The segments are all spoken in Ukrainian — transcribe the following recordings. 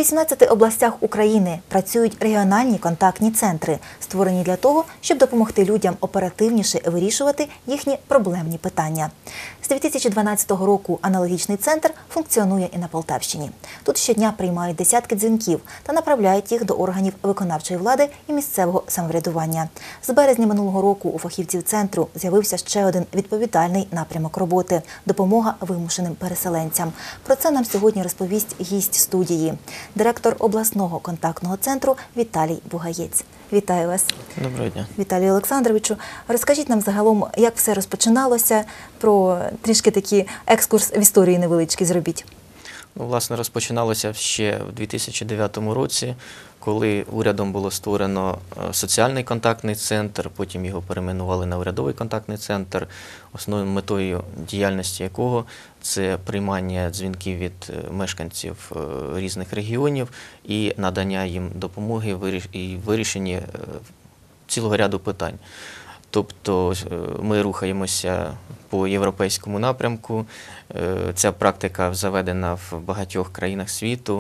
18 областях України працюють регіональні контактні центри, створені для того, щоб допомогти людям оперативніше вирішувати їхні проблемні питання. З 2012 року аналогічний центр функціонує і на Полтавщині. Тут щодня приймають десятки дзвінків та направляють їх до органів виконавчої влади і місцевого самоврядування. З березня минулого року у фахівців центру з'явився ще один відповідальний напрямок роботи – допомога вимушеним переселенцям. Про це нам сьогодні розповість гість студії – директор обласного контактного центру Віталій Бугаєць. Вітаю вас. Доброго дня. Віталію Олександровичу. Розкажіть нам загалом, як все розпочиналося, про трішки такий екскурс в історії невеличкий зробіть. Власне, розпочиналося ще в 2009 році, коли урядом було створено соціальний контактний центр, потім його перейменували на урядовий контактний центр, основною метою діяльності якого це приймання дзвінків від мешканців різних регіонів і надання їм допомоги і вирішення цілого ряду питань. Тобто ми рухаємося по європейському напрямку, ця практика заведена в багатьох країнах світу,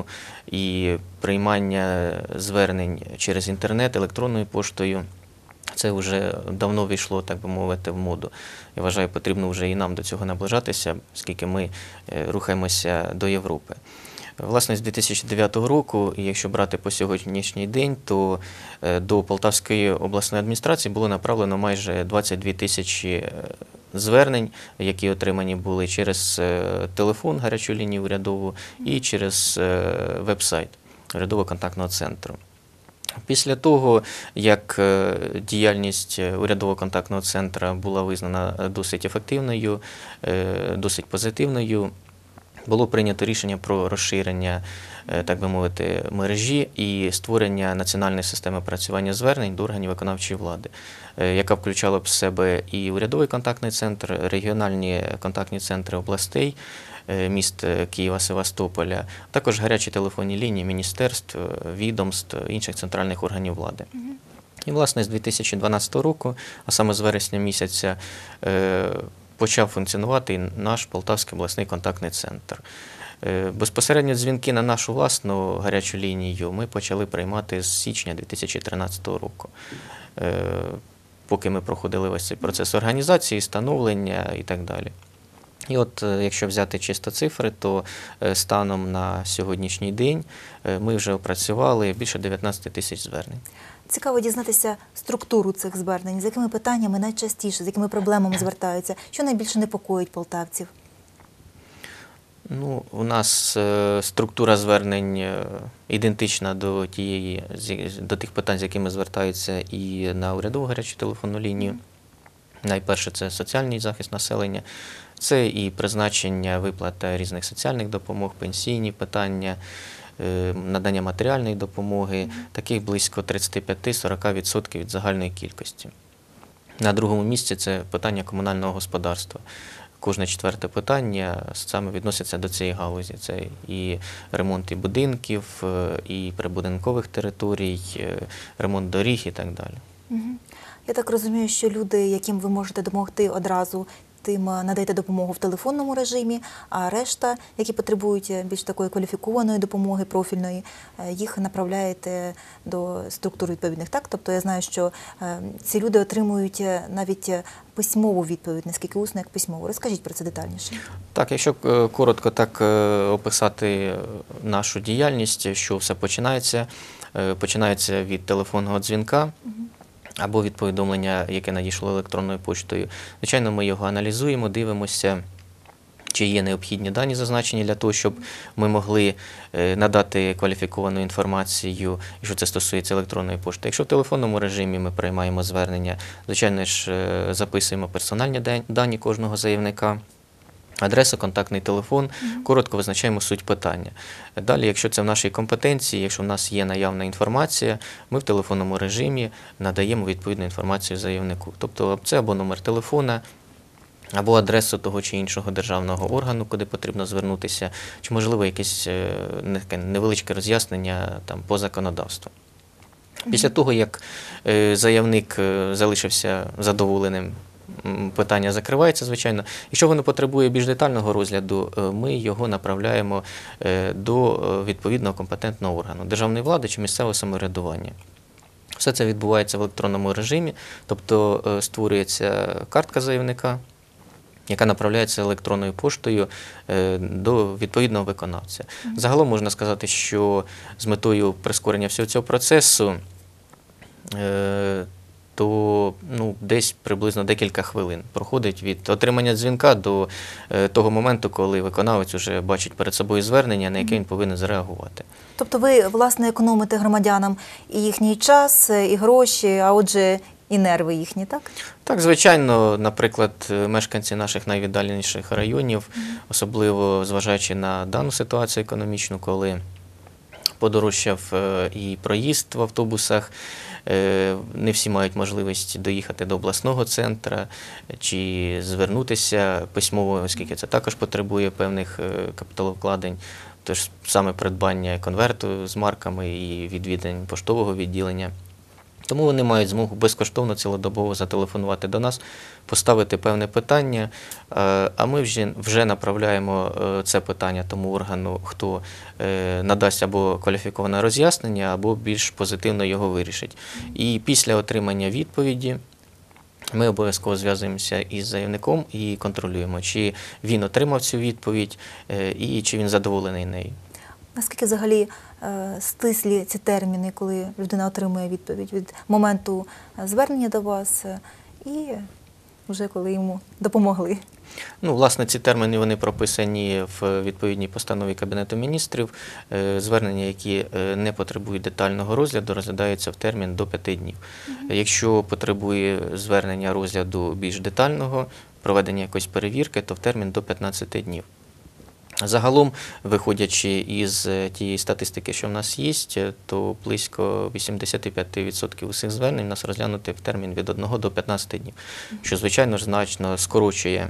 і приймання звернень через інтернет, електронною поштою, це вже давно війшло, так би мовити, в моду. Я вважаю, потрібно вже і нам до цього наближатися, оскільки ми рухаємося до Європи. Власне, з 2009 року, і якщо брати по сьогоднішній день, то до Полтавської обласної адміністрації було направлено майже 22 тисячі звернень, які отримані були через телефон, гарячу лінію урядову, і через веб-сайт урядового контактного центру. Після того, як діяльність урядового контактного центру була визнана досить ефективною, досить позитивною, було прийнято рішення про розширення, так би мовити, мережі і створення національної системи опрацювання звернень до органів виконавчої влади, яка включала б в себе і урядовий контактний центр, регіональні контактні центри областей, міст Києва, Севастополя, також гарячі телефонні лінії міністерств, відомств, інших центральних органів влади. І, власне, з 2012 року, а саме з вересня місяця, почав функціонувати і наш Полтавський обласний контактний центр. Безпосередньо дзвінки на нашу власну гарячу лінію ми почали приймати з січня 2013 року, поки ми проходили весь цей процес організації, становлення і так далі. І от, якщо взяти чисто цифри, то станом на сьогоднішній день ми вже опрацювали більше 19 тисяч звернень. Цікаво дізнатися структуру цих звернень, з якими питаннями найчастіше, з якими проблемами звертаються, що найбільше непокоїть полтавців? Ну, у нас структура звернень ідентична до тих питань, з якими звертаються і на урядову гарячу телефонну лінію. Найперше – це соціальний захист населення, це і призначення виплат різних соціальних допомог, пенсійні питання, надання матеріальної допомоги, таких близько 35–40% від загальної кількості. На другому місці – це питання комунального господарства. Кожне четверте питання саме відноситься до цієї галузі. Це і ремонт і будинків, і прибудинкових територій, ремонт доріг і так далі. Я так розумію, що люди, яким ви можете допомогти одразу, тим надаєте допомогу в телефонному режимі, а решта, які потребують більш такої кваліфікованої допомоги, профільної, їх направляєте до структур відповідних. Так? Тобто я знаю, що ці люди отримують навіть письмову відповідь, наскільки усно, як письмову. Розкажіть про це детальніше. Так, якщо коротко так описати нашу діяльність, що все починається. Починається від телефонного дзвінка, або від повідомлення, яке надійшло електронною поштою. Звичайно, ми його аналізуємо, дивимося, чи є необхідні дані зазначені для того, щоб ми могли надати кваліфіковану інформацію, якщо це стосується електронної пошти. Якщо в телефонному режимі ми приймаємо звернення, звичайно ж записуємо персональні дані кожного заявника, адресу, контактний телефон, коротко визначаємо суть питання. Далі, якщо це в нашій компетенції, якщо в нас є наявна інформація, ми в телефонному режимі надаємо відповідну інформацію заявнику. Тобто це або номер телефона, або адресу того чи іншого державного органу, куди потрібно звернутися, чи, можливо, якесь невеличке роз'яснення по законодавству. Після того, як заявник залишився задоволеним питання закривається, звичайно. Якщо воно потребує більш детального розгляду, ми його направляємо до відповідного компетентного органу державної влади чи місцевого самоврядування. Все це відбувається в електронному режимі, тобто створюється картка заявника, яка направляється електронною поштою до відповідного виконавця. Загалом можна сказати, що з метою прискорення всього цього процесу то десь приблизно декілька хвилин проходить від отримання дзвінка до того моменту, коли виконавець вже бачить перед собою звернення, на яке він повинен зареагувати. Тобто ви, власне, економите громадянам і їхній час, і гроші, а отже, і нерви їхні, так? Так, звичайно, наприклад, мешканці наших найвіддаленіших районів, особливо зважаючи на дану ситуацію економічну, коли подорожчав і проїзд в автобусах, не всі мають можливість доїхати до обласного центру чи звернутися письмово, оскільки це також потребує певних капіталовкладень. Тож саме придбання конверту з марками і відвідань поштового відділення. Тому вони мають змогу безкоштовно цілодобово зателефонувати до нас, поставити певне питання, а ми вже направляємо це питання тому органу, хто надасть або кваліфіковане роз'яснення, або більш позитивно його вирішить. І після отримання відповіді ми обов'язково зв'язуємося із заявником і контролюємо, чи він отримав цю відповідь і чи він задоволений нею. Наскільки взагалі стислі ці терміни, коли людина отримує відповідь від моменту звернення до вас і вже коли йому допомогли? Власне, ці терміни вони прописані в відповідній постанові Кабінету міністрів. Звернення, які не потребують детального розгляду, розглядаються в термін до 5 днів. Якщо потребує звернення розгляду більш детального, проведення якоїсь перевірки, то в термін до 15 днів. Загалом, виходячи із тієї статистики, що в нас є, то близько 85% усіх звернень у нас розглянути в термін від 1 до 15 днів, що, звичайно ж, значно скорочує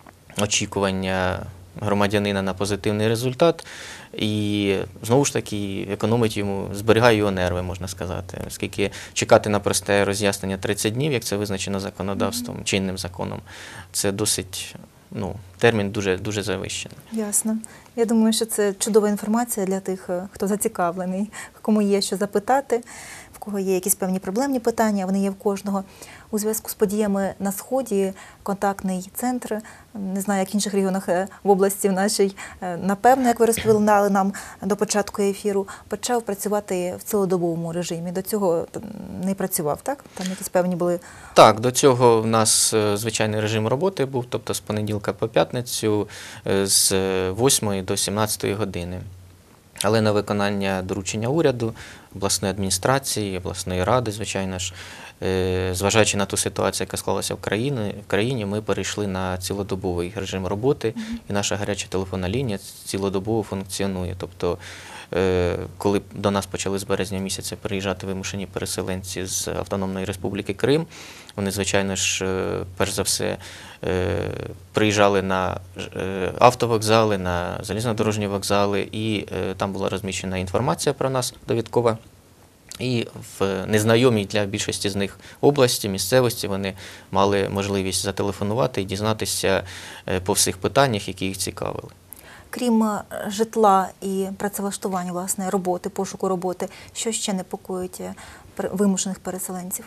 очікування громадянина на позитивний результат і, знову ж таки, економить йому, зберігає його нерви, можна сказати, оскільки чекати на просте роз'яснення 30 днів, як це визначено законодавством, чинним законом, це досить... термін дуже завищений. Ясно. Я думаю, що це чудова інформація для тих, хто зацікавлений, кому є що запитати, в кого є якісь певні проблемні питання, вони є в кожного. У зв'язку з подіями на Сході контактний центр, не знаю, як в інших регіонах в області в нашій, напевно, як ви розповідали нам до початку ефіру, почав працювати в цілодобовому режимі. До цього не працював, так? Там якісь певні були... Так, до цього в нас звичайний режим роботи був, тобто з понеділка по п'ятницю з 8 до 17 години. Але на виконання доручення уряду, обласної адміністрації, обласної ради, звичайно ж, зважаючи на ту ситуацію, яка склалася в країні, ми перейшли на цілодобовий режим роботи, і наша гаряча телефонна лінія цілодобово функціонує. Тобто, коли до нас почали з березня місяця приїжджати вимушені переселенці з Автономної Республіки Крим, вони, звичайно ж, перш за все, приїжджали на автовокзали, на залізнодорожні вокзали, і там була розміщена інформація про нас довідкова. І в незнайомій для більшості з них області, місцевості вони мали можливість зателефонувати і дізнатися по всіх питаннях, які їх цікавили. Крім житла і працевлаштування, власне, роботи, пошуку роботи, що ще непокоїть вимушених переселенців?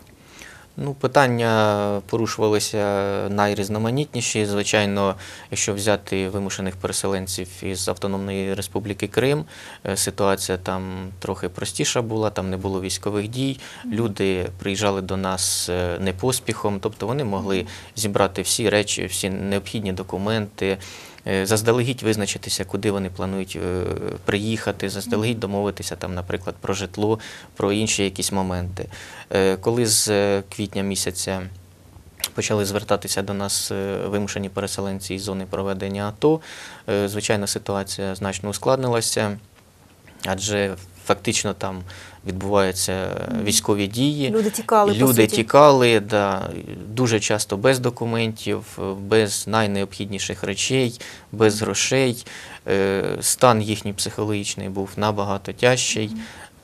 Питання порушувалися найрізноманітніші. Звичайно, якщо взяти вимушених переселенців із Автономної Республіки Крим, ситуація там трохи простіша була, там не було військових дій, люди приїжджали до нас не поспіхом, тобто вони могли зібрати всі речі, всі необхідні документи, заздалегідь визначитися, куди вони планують приїхати, заздалегідь домовитися, там, наприклад, про житло, про інші якісь моменти. Коли з квітня місяця почали звертатися до нас вимушені переселенці із зони проведення АТО, звичайно, ситуація значно ускладнилася, адже фактично там відбуваються військові дії. Люди тікали, по суті. Люди тікали, да, дуже часто без документів, без найнеобхідніших речей, без грошей. Стан їхній психологічний був набагато тяжчий.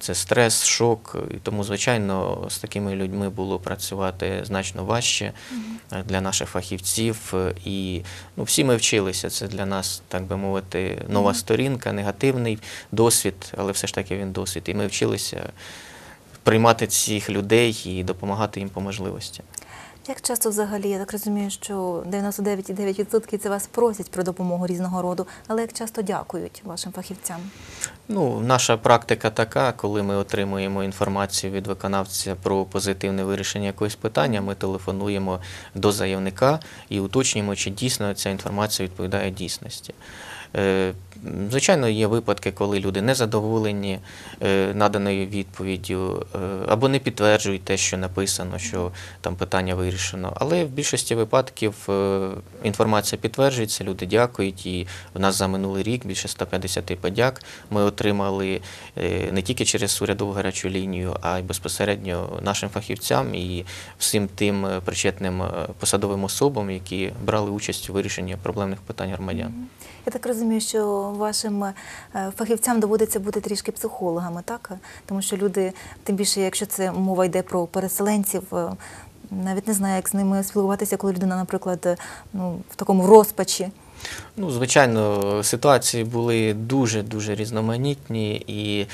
це стрес, шок. І тому, звичайно, з такими людьми було працювати значно важче для наших фахівців. І всі ми вчилися. Це для нас, так би мовити, нова сторінка, негативний досвід, але все ж таки він досвід. І ми вчилися приймати цих людей і допомагати їм по можливості. Як часто взагалі, я так розумію, що 99,9% це вас просять про допомогу різного роду, але як часто дякують вашим фахівцям? Наша практика така, коли ми отримуємо інформацію від виконавця про позитивне вирішення якогось питання, ми телефонуємо до заявника і уточнюємо, чи дійсно ця інформація відповідає дійсності. Звичайно, є випадки, коли люди не задоволені наданою відповіддю або не підтверджують те, що написано, що там питання вирішено. Але в більшості випадків інформація підтверджується, люди дякують. І в нас за минулий рік більше 150 подяк ми отримали не тільки через урядову гарячу лінію, а й безпосередньо нашим фахівцям і всім тим причетним посадовим особам, які брали участь у вирішенні проблемних питань громадян. Я так розумію, що вашим фахівцям доводиться бути трішки психологами, так? Тому що люди, тим більше, якщо це мова йде про переселенців, навіть не знаю, як з ними спілкуватися, коли людина, наприклад, в такому розпачі. Звичайно, ситуації були дуже різноманітні, і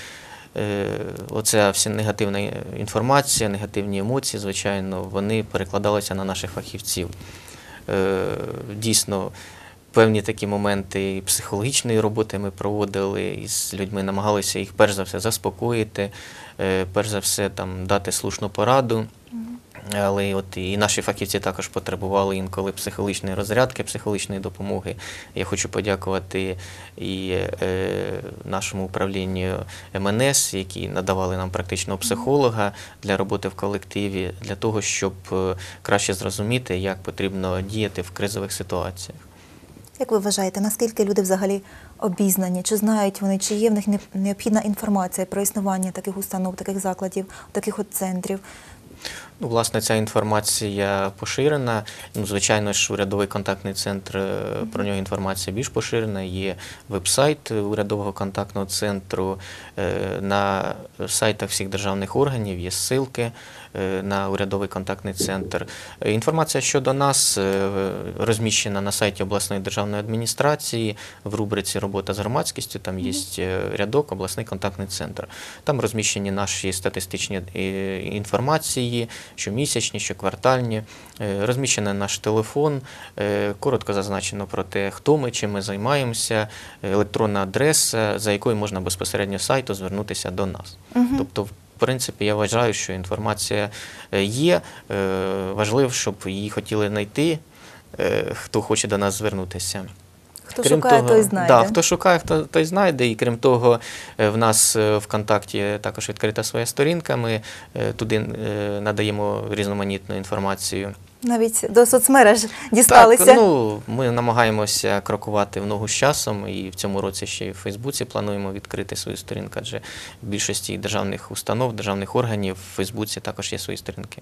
оця вся негативна інформація, негативні емоції, звичайно, вони перекладалися на наших фахівців. Дійсно, певні такі моменти психологічної роботи ми проводили із людьми, намагалися їх перш за все заспокоїти, перш за все дати слушну пораду. Але і наші фахівці також потребували інколи психологічної розрядки, психологічної допомоги. Я хочу подякувати і нашому управлінню МНС, які надавали нам практичного психолога для роботи в колективі, для того, щоб краще зрозуміти, як потрібно діяти в кризових ситуаціях. Як ви вважаєте, наскільки люди взагалі обізнані? Чи знають вони, чи є в них необхідна інформація про існування таких установ, таких закладів, таких центрів? Власне, ця інформація поширена. Звичайно ж, урядовий контактний центр, про нього інформація більш поширена. Є веб-сайт урядового контактного центру. На сайтах всіх державних органів є ссылки на урядовий контактний центр. Інформація щодо нас розміщена на сайті обласної державної адміністрації в рубриці «Робота з громадськістю». Там є рядок «Обласний контактний центр». Там розміщені наші статистичні інформації, щомісячні, щоквартальні. Розміщений наш телефон, коротко зазначено про те, хто ми, чим ми займаємося, електронна адреса, за якою можна безпосередньо з сайту звернутися до нас. Тобто, в принципі, я вважаю, що інформація є. Важливо, щоб її хотіли знайти, хто хоче до нас звернутися. Хто шукає, той знайде. Так, хто шукає, той знайде. І крім того, в нас в ВКонтакті також відкрита своя сторінка. Ми туди надаємо різноманітну інформацію. Навіть до соцмереж дісталися. Так, ми намагаємося крокувати в ногу з часом, і в цьому році ще й в Фейсбуці плануємо відкрити свою сторінку, адже в більшості державних установ, державних органів в Фейсбуці також є свої сторінки.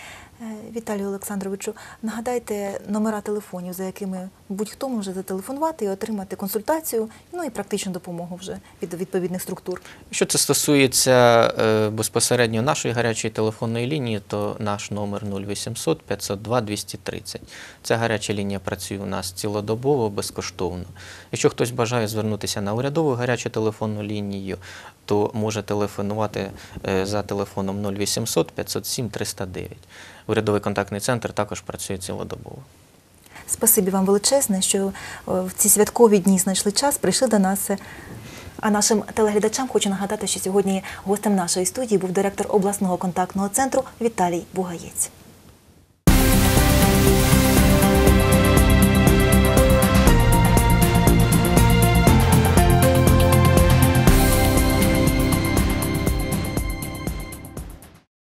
Віталію Олександровичу, нагадайте номера телефонів, за якими будь-хто може зателефонувати і отримати консультацію, і практичну допомогу вже від відповідних структур. Що це стосується безпосередньо нашої гарячої телефонної лінії, то наш номер 0800 502 230. Ця гаряча лінія працює у нас цілодобово, безкоштовно. Якщо хтось бажає звернутися на урядову гарячу телефонну лінію, то може телефонувати за телефоном 0800 507 309. Урядовий контактний центр також працює цілодобово. Спасибі вам величезне, що в ці святкові дні знайшли час, прийшли до нас. А нашим телеглядачам хочу нагадати, що сьогодні гостем нашої студії був директор обласного контактного центру Віталій Бугаєць.